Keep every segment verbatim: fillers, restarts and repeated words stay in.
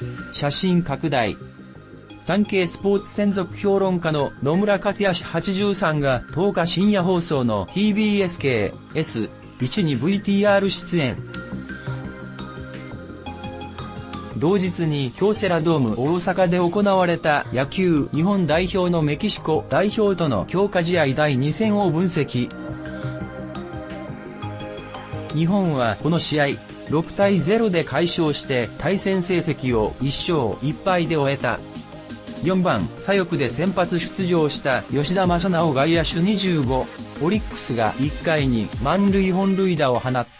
写真拡大。サンケイスポーツ専属評論家の野村克也氏はちじゅうさんがとおか深夜放送の ティービーエスケーエスいち に ブイティーアール 出演。同日に京セラドーム大阪で行われた野球日本代表のメキシコ代表との強化試合だいに戦を分析。日本はこの試合ろくたいゼロで快勝して対戦成績をいっしょういっぱいで終えた。よんばん左翼で先発出場した吉田正尚外野手にじゅうご、オリックスがいっかいに満塁本塁打を放った。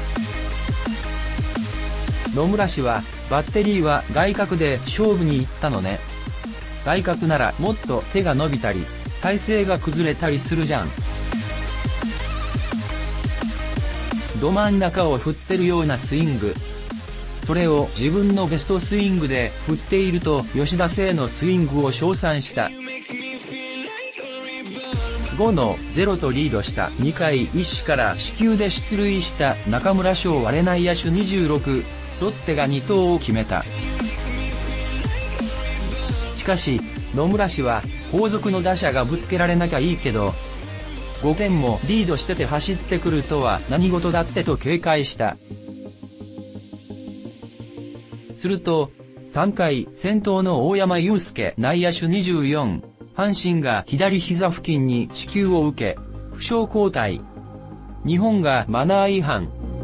野村氏は、バッテリーは外角で勝負に行ったのね。外角ならもっと手が伸びたり、体勢が崩れたりするじゃん。ど真ん中を振ってるようなスイング。それを自分のベストスイングで振っていると吉田聖のスイングを称賛した。ごのゼロとリードしたにかい一死から四球で出塁した中村奨吾内野手にじゅうろく、ロッテがに投を決めた。しかし、野村氏は後続の打者がぶつけられなきゃいいけど、ごてんもリードしてて走ってくるとは何事だってと警戒した。すると、さんかい先頭の大山悠輔内野手にじゅうよん、阪神が左膝付近に死球を受け、負傷交代。日本がマナー違反。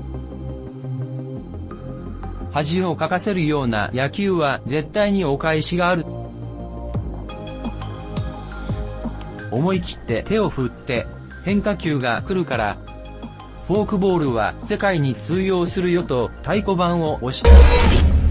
恥をかかせるような野球は絶対にお返しがある。思い切って手を振って変化球が来るから、フォークボールは世界に通用するよと太鼓判を押した。